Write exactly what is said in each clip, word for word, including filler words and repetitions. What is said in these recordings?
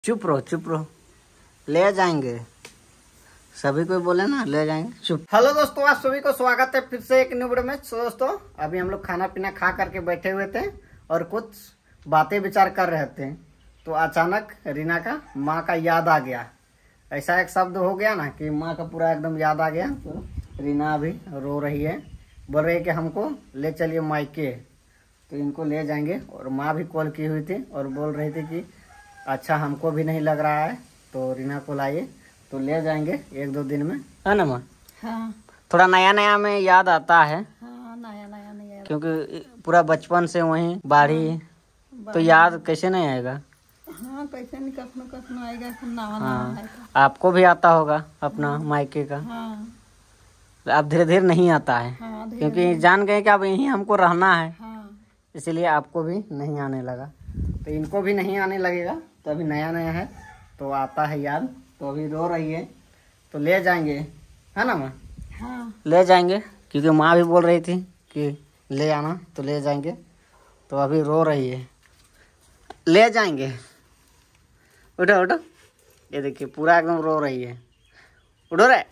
चुप रहो चुप रहो, ले जाएंगे सभी कोई बोले ना, ले जाएंगे चुप। हेलो दोस्तों, आप सभी को स्वागत है फिर से एक न्यू वीडियो में। तो दोस्तों अभी हम लोग खाना पीना खा करके बैठे हुए थे और कुछ बातें विचार कर रहे थे, तो अचानक रीना का माँ का याद आ गया। ऐसा एक शब्द हो गया ना कि माँ का पूरा एकदम याद आ गया। तो रीना अभी रो रही है, बोल रही है कि हमको ले चलिए मायके, तो इनको ले जाएंगे। और माँ भी कॉल की हुई थी और बोल रही थी कि अच्छा हमको भी नहीं लग रहा है तो रीना को लाइए, तो ले जाएंगे एक दो दिन में, है ना माँ? हाँ। थोड़ा नया नया में याद आता है। हाँ, नया नया नहीं याद, क्योंकि पूरा बचपन से वहीं बाढ़ी, हाँ, तो याद कैसे नहीं आएगा? हाँ, कैसे नहीं, कखनो कखनो आएगा। नवा हाँ, नवा आपको भी आता होगा अपना हाँ, मायके का। हाँ। अब धीरे धीरे नहीं आता है। हाँ, क्योंकि जान गए कि अब यहीं हमको रहना है। हाँ। इसीलिए आपको भी नहीं आने लगा, तो इनको भी नहीं आने लगेगा। तो अभी नया नया है तो आता है याद, तो अभी रो रही है, तो ले जाएंगे, है ना माँ? हाँ, ले जाएंगे, क्योंकि माँ भी बोल रही थी कि ले आना, तो ले जाएंगे। तो अभी रो रही है, ले जाएंगे। उठो उठो, ये देखिए पूरा एकदम रो रही है। उठो रे,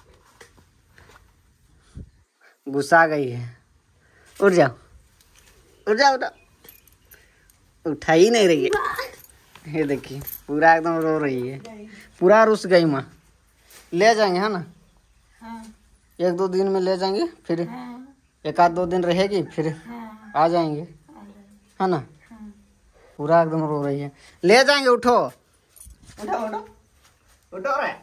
गुस्सा गई है। उठ जाओ उठ जाओ उठो, उठा ही नहीं रही है। ये देखिए पूरा एकदम रो रही है, पूरा रुस गई माँ। ले जाएंगे, है ना? हाँ। एक दो दिन में ले जाएंगे, फिर हाँ, एक आध दो दिन रहेगी, फिर हाँ, आ जाएंगे, है ना? हाँ। पूरा एकदम रो रही है, ले जाएंगे। उठो उठो उठो उठो रे,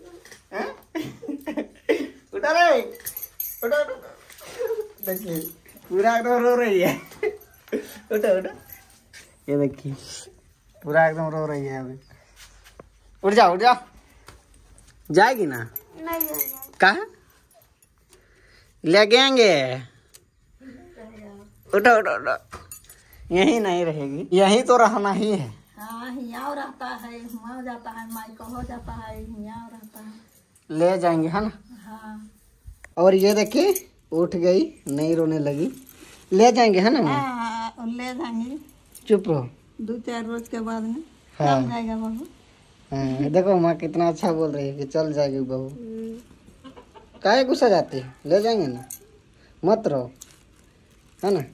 उठो रे, उठो उठो। देखिए पूरा एकदम रो रही है। उठो उठो, ये देखिए पूरा एकदम रो रही है अभी। उठ जाओ उठ जाओ, जाएगी ना? नहीं जाएगी। कहाँ ले जाएंगे? उठो उठो उठो, यहीं नहीं रहेगी, यहीं तो रहना ही है। हाँ, यहाँ रहता है, वहाँ जाता है, मायका हो जाता है, यहाँ रहता है। ले जाएंगे, है ना? हाँ। और ये देखिए उठ गई, नहीं रोने लगी। ले जाएंगे, है ना? हाँ, ले जाएंगे। चुप रहो, दो चार रोज के बाद में हाँ, जाएगा बहू। हाँ, देखो माँ कितना अच्छा बोल रही है कि चल जाएगी बहू। काहे गुस्सा जाती है? ले जाएंगे ना, मत रहो, है ना?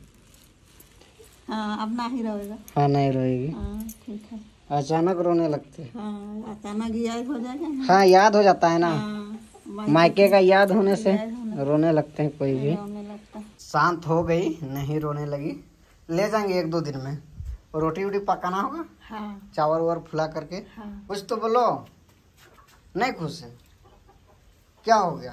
हाँ, अब नहीं रोएगा। हाँ, नहीं रोएगी। हाँ, ठीक है। अचानक रोने लगते हैं। हाँ, अचानक याद हो जाएगा ना। हाँ, याद हो जाता है ना। हाँ, मायके का याद होने से रोने लगते हैं, कोई भी रोने लगता है। शांत हो गई, नहीं रोने लगी। ले जाएंगे एक दो दिन में। रोटी वोटी पकाना होगा। हाँ। चावल वावल फुला करके। हाँ। कुछ तो बोलो, नहीं खुश है? क्या हो गया?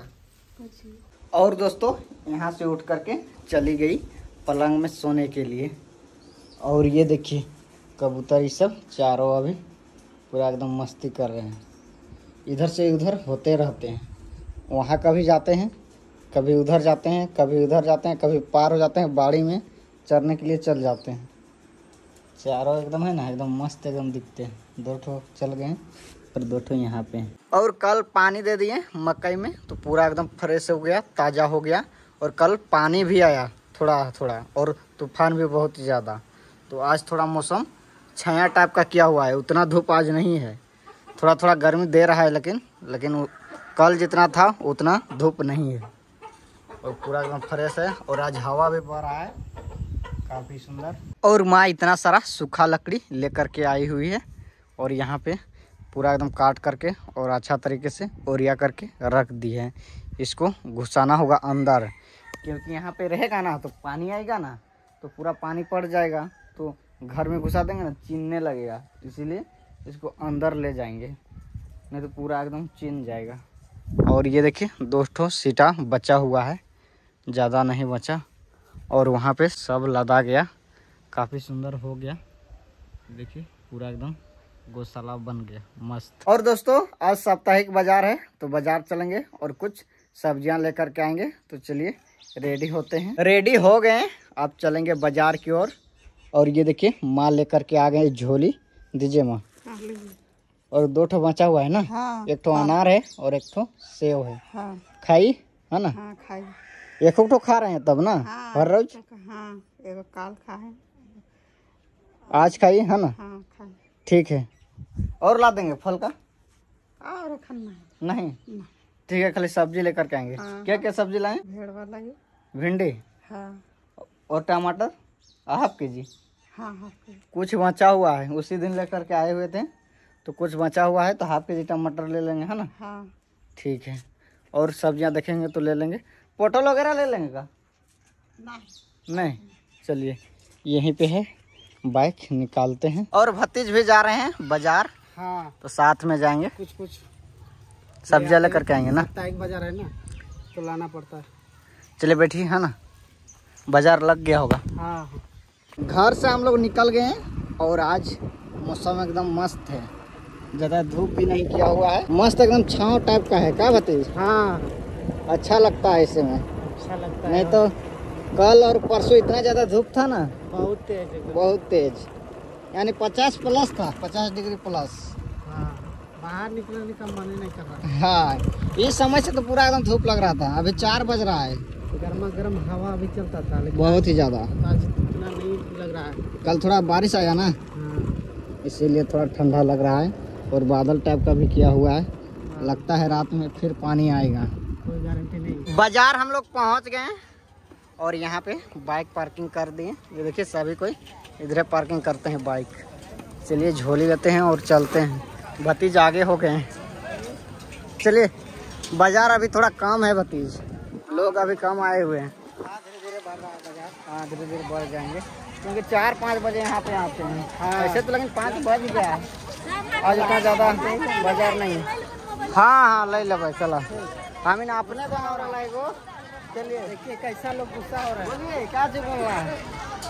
और दोस्तों यहाँ से उठ करके चली गई पलंग में सोने के लिए। और ये देखिए कबूतर ये सब चारों अभी पूरा एकदम मस्ती कर रहे हैं, इधर से उधर होते रहते हैं। वहाँ कभी जाते हैं, कभी उधर जाते हैं, कभी उधर जाते हैं, कभी पार हो जाते हैं, बाड़ी में चरने के लिए चल जाते हैं। चारों एकदम है ना, एकदम मस्त एकदम दिखते हैं। दो ठो चल गए और दो ठो यहाँ पे हैं। और कल पानी दे दिए मकई में, तो पूरा एकदम फ्रेश हो गया, ताज़ा हो गया। और कल पानी भी आया थोड़ा थोड़ा, और तूफान भी बहुत ज़्यादा। तो आज थोड़ा मौसम छाया टाइप का किया हुआ है, उतना धूप आज नहीं है, थोड़ा थोड़ा गर्मी दे रहा है, लेकिन लेकिन कल जितना था उतना धूप नहीं है। और पूरा एकदम फ्रेश है, और आज हवा भी बह रहा है काफ़ी सुंदर। और माँ इतना सारा सूखा लकड़ी लेकर के आई हुई है, और यहाँ पे पूरा एकदम काट करके और अच्छा तरीके से ओरिया करके रख दी है। इसको घुसाना होगा अंदर, क्योंकि यहाँ पे रहेगा ना तो पानी आएगा ना, तो पूरा पानी पड़ जाएगा, तो घर में घुसा देंगे ना चीनने लगेगा। इसीलिए इसको अंदर ले जाएंगे, नहीं तो पूरा एकदम चीन जाएगा। और ये देखिए दोस्तों सीटा बचा हुआ है, ज़्यादा नहीं बचा। और वहाँ पे सब लदा गया, काफ़ी सुंदर हो गया। देखिए पूरा एकदम गौशाला बन गया मस्त। और दोस्तों आज साप्ताहिक बाजार है, तो बाजार चलेंगे और कुछ सब्जियां लेकर के आएंगे। तो चलिए रेडी होते हैं। रेडी हो गए, अब चलेंगे बाजार की ओर। और, और ये देखिए माँ लेकर के आ गए झोली, दीजिए माँ। और दो ठो बचा हुआ है ना। हाँ, एक ठो हाँ, अनार है और एक ठो सेव है। हाँ, खाई है ना। हाँ, खाई। एक ठो खा रहे हैं तब ना। हाँ, हर रोज। हाँ, एक काल खा है, आज खाई है ना। हाँ, खाई। ठीक है। और ला देंगे फल का? और खाना नहीं, ठीक है, खाली सब्जी लेकर के आएंगे। क्या क्या सब्जी लाए? भिंडी, हाँ, और टमाटर हाफ के जी। हाँ, हाफ के जी। कुछ बचा हुआ है, उसी दिन लेकर के आए हुए थे, तो कुछ बचा हुआ है, तो हाफ के जी टमाटर ले लेंगे, है ना? हाँ, ठीक है। और सब्जियां देखेंगे तो ले लेंगे। पोटल वगैरह ले लेंगे का? नहीं, नहीं। चलिए यहीं पे है, बाइक निकालते हैं। और भतीज भी जा रहे हैं बाजार। हाँ, तो साथ में जाएंगे, कुछ कुछ सब्जियां लेकर के आएंगे ना। एक बाजार है ना, तो लाना पड़ता है। चलिए बैठिए, है ना, बाजार लग गया होगा। हाँ, घर से हम लोग निकल गए हैं और आज मौसम एकदम मस्त है, ज़्यादा धूप भी नहीं किया हुआ है, मस्त एकदम छाँव टाइप का है। क्या भतीज? हाँ, अच्छा लगता है ऐसे में, अच्छा लगता है। नहीं तो कल और परसों इतना ज़्यादा धूप था ना, बहुत तेज, बहुत तेज, यानी पचास प्लस था, पचास डिग्री प्लस। हाँ, बाहर निकलने का मन ही नहीं कर रहा। हाँ, इस समय से तो पूरा एकदम धूप लग रहा था। अभी चार बज रहा है, गर्मा गर्म हवा भी चलता था, लेकिन बहुत ही ज़्यादा आज इतना नहीं लग रहा है। कल थोड़ा बारिश आया ना, इसीलिए थोड़ा ठंडा लग रहा है, और बादल टाइप का भी किया हुआ है। लगता है रात में फिर पानी आएगा, कोई गारंटी नहीं। बाजार हम लोग पहुंच गए हैं और यहाँ पे बाइक पार्किंग कर दिए। ये देखिए सभी कोई इधर पार्किंग करते हैं बाइक। चलिए झोली लेते हैं और चलते हैं। भतीज आगे हो गए हैं। चलिए, बाजार अभी थोड़ा कम है भतीज, लोग अभी कम आए हुए हैं। हाँ, धीरे धीरे बढ़ रहा है बाजार। हाँ, धीरे धीरे बढ़ जाएंगे, क्योंकि चार पाँच बजे यहाँ पे आते हैं। हाँ, ऐसे तो लेकिन पाँच बज गया है, आज इतना ज़्यादा बाजार नहीं है। हाँ हाँ, ले लो भाई, चला हम इन अपने बना रहा है वो। चलिए देखिए कैसा लोग गुस्सा हो रहा है। बोलिए क्या जी बोल रहा है?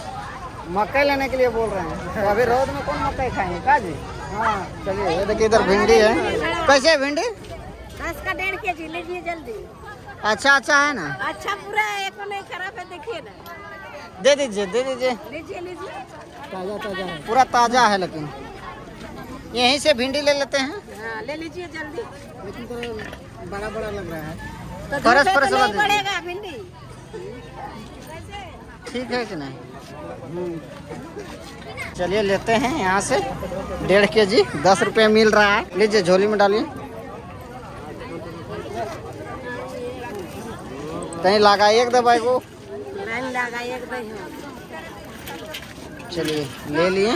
मकई लेने के लिए बोल रहे हैं, तो अभी रोड में कौन मकई खाएंगे का जी? हाँ, चलिए ये देखिए इधर भिंडी है। कैसे है भिंडी? दस का डेढ़ के जी लीजिए जल्दी। अच्छा अच्छा है ना? अच्छा, पूरा है, एक नहीं खराब है, देखिए ना। दे दीजिए, दे दीजिए, लीजिए लीजिए, ताजा ताजा है, पूरा ताजा है। लेकिन यहीं से भिंडी ले लेते हैं। हाँ, ले लीजिए जल्दी। लेकिन तो बड़ा बड़ा लग रहा है, तो परस परस तो नहीं पड़ेगा भिंडी। ठीक है कि नहीं? चलिए लेते हैं यहाँ से डेढ़ के जी, दस रुपये मिल रहा है। लीजिए झोली में डालिए। कहीं लगाइए एक दबाई को, नहीं लगाइए एक दबाई। चलिए ले लिए।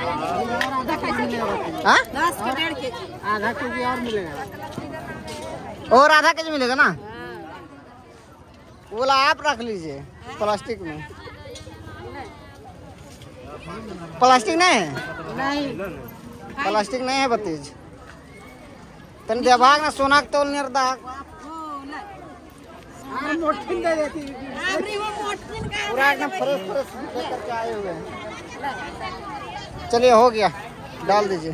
हाँ, दस के डेढ़ के जी, आधा के जी और मिलेगा, और आधा के जी मिलेगा ना? बोला आप रख लीजिए प्लास्टिक में। प्लास्टिक नहीं है? नहीं, प्लास्टिक नहीं है भतीज। तन देभाग ना सोना के तोल निर्दाग पूरा एकदम फ्रेश फ्रेश लेकर के आए हुए हैं। चलिए हो गया, डाल दीजिए।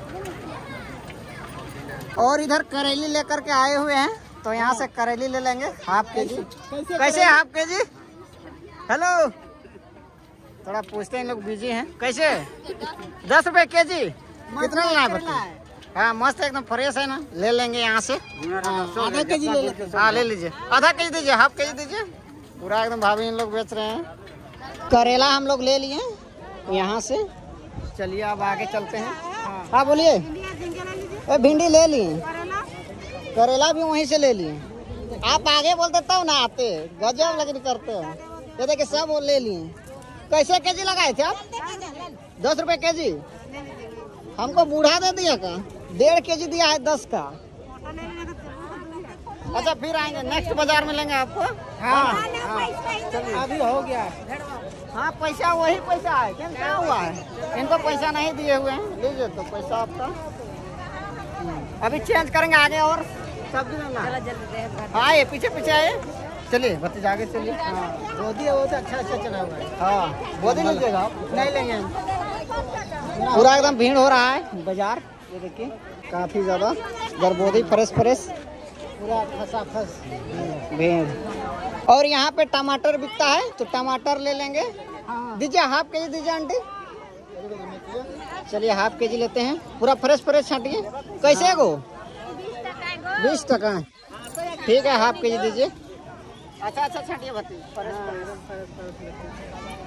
और इधर करेली लेकर के आए हुए हैं, तो यहाँ से करेली ले लेंगे हाफ के जी। कैसे हाफ के जी? हेलो, थोड़ा पूछते हैं, लोग बिजी हैं। कैसे? दस रुपए के जी। कितना लेना है बताइए? हाँ, मस्त एकदम फ्रेश है ना, ले लेंगे यहाँ से। आधा के जी ले लेते हैं। हाँ, ले लीजिए, आधा के जी दीजिए, हाफ के जी दीजिए। पूरा एकदम भाभी इन लोग बेच रहे हैं। करेला हम लोग ले लिए यहाँ से। चलिए अब आगे चलते हैं। हाँ बोलिए। भिंडी ले लिए, करेला भी वहीं से ले लिए। आप आगे बोलते तब ना आते, गजब लेकिन करते हो। ये देखिए सब वो ले लिए। कैसे के जी लगाए थे आप? दस रुपए के जी। हमको बूढ़ा दे दिया का? डेढ़ के जी दिया है दस का। अच्छा फिर आएंगे, नेक्स्ट बाजार में लेंगे आपको। हाँ, हाँ, चलिए अभी हो गया। हाँ, पैसा वही पैसा है, क्या क्या हुआ है? इनको पैसा नहीं दिए हुए हैं, लीजिए तो पैसा आपका। अभी चेंज करेंगे आगे और सब्जी लेना। हाँ, ये पीछे पीछे आए। चलिए भतीजा आगे चलिए। हाँ, बोदी है वो तो अच्छा अच्छा चला हुआ है। हाँ, बोदी लीजिएगा आप? नहीं लेंगे। पूरा एकदम भीड़ हो रहा है बाजार, ये देखिए काफी ज्यादा। इधर बोदी फ्रेश फ्रेश, पूरा फंसा फंस भीड़। और यहाँ पे टमाटर बिकता है, तो टमाटर ले लेंगे। दीजिए हाफ के जी दीजिए आंटी। चलिए हाफ के जी लेते हैं, पूरा फ्रेश फ्रेश छाटिए। कैसे गो? बीस टका। ठीक है, हाफ के जी दीजिए। अच्छा अच्छा छाटिए भती।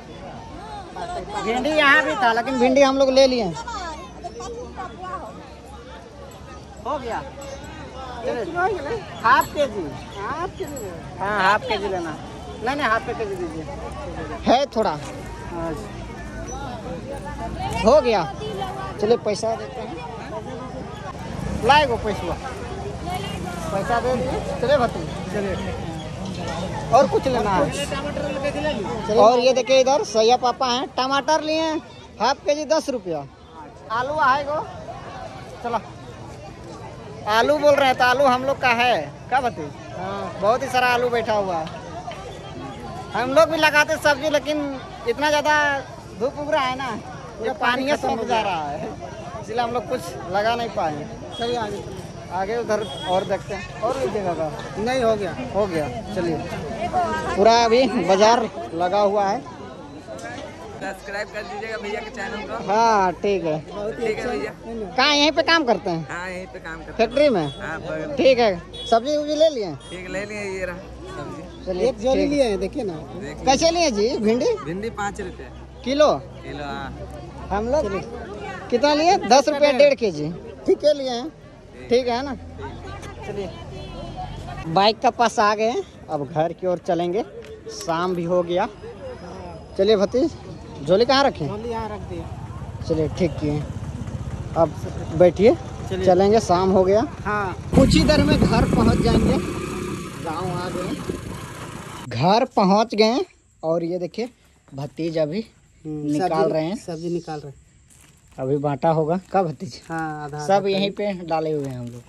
भिंडी यहाँ भी था, लेकिन भिंडी हम लोग ले लिए। हो गया हाफ के जी हाफ के जी हाँ हाफ के जी लेना नहीं नहीं हाफ के जी दीजिए है थोड़ा हो गया। चलिए पैसा देते हैं लाएगो पैसा पैसा दे दिए चले भती चलिए और कुछ लेना है। और ये देखिए इधर सैया पापा हैं टमाटर लिए हाफ के जी दस रुपया आलू आएगो चलो आलू बोल रहे हैं तो आलू हम लोग का है क्या बती हाँ बहुत ही सारा आलू बैठा हुआ है हम लोग भी लगाते सब्जी लेकिन इतना ज़्यादा धूप उग रहा है ना पूरा पानी सूख जा रहा है इसलिए हम लोग कुछ लगा नहीं पाए। चलिए आगे आगे उधर और देखते हैं और लीजिएगा का नहीं हो गया हो गया चलिए पूरा अभी बाजार लगा हुआ है सब्सक्राइब कर दीजिएगा भैया के चैनल को। हाँ ठीक है ठीक है भैया। कहाँ यहीं पे काम करते हैं हाँ यहीं पे काम करते हैं फैक्ट्री में हाँ बगल। ठीक है सब्जी उब्जी ले लिए ठीक ले लिए ये रहा सब्जी चलिए एक जोड़ी लिए हैं देखिए ना कैसे लिए जी भिंडी भिंडी पाँच रुपये किलो किलो हाँ हम लोग कितना लिए दस रुपये डेढ़ के जी ठीक है लिए हैं ठीक है ना। चलिए बाइक का पास आ गए अब घर की ओर चलेंगे शाम भी हो गया। चलिए भतीज झोली कहाँ रखें यहाँ रख दिए चलिए ठीक किए अब बैठिए चलेंगे शाम हो गया हाँ कुछ ही देर में घर पहुंच जाएंगे गांव आ गए घर पहुंच गए और ये देखिए भतीज अभी निकाल रहे हैं सब्जी निकाल रहे हैं अभी बांटा होगा का भतीज हाँ आधा सब यहीं पे डाले हुए हैं हम लोग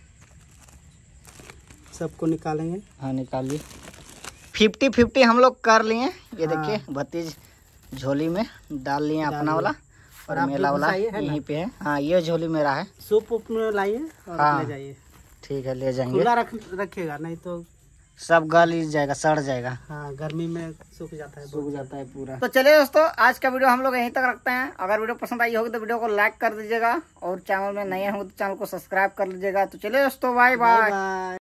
सबको निकालेंगे हाँ निकालिए फिफ्टी फिफ्टी हम लोग कर लिए ये देखिए भतीज झोली में डाल लिए अपना वाला और मेला वाला यहीं पे है हाँ ये झोली मेरा है सूप उप में लाइए और हाँ, ले जाइए ठीक है ले जाएंगे खुला रख रखिएगा नहीं तो सब गल जाएगा सड़ जाएगा हाँ गर्मी में सूख जाता है सूख जाता है पूरा। तो चलिए दोस्तों आज का वीडियो हम लोग यहीं तक रखते हैं अगर वीडियो पसंद आई होगी तो वीडियो को लाइक कर दीजिएगा और चैनल में नए होंगे तो चैनल को सब्सक्राइब कर लीजिएगा। तो चलिए दोस्तों बाय बाय।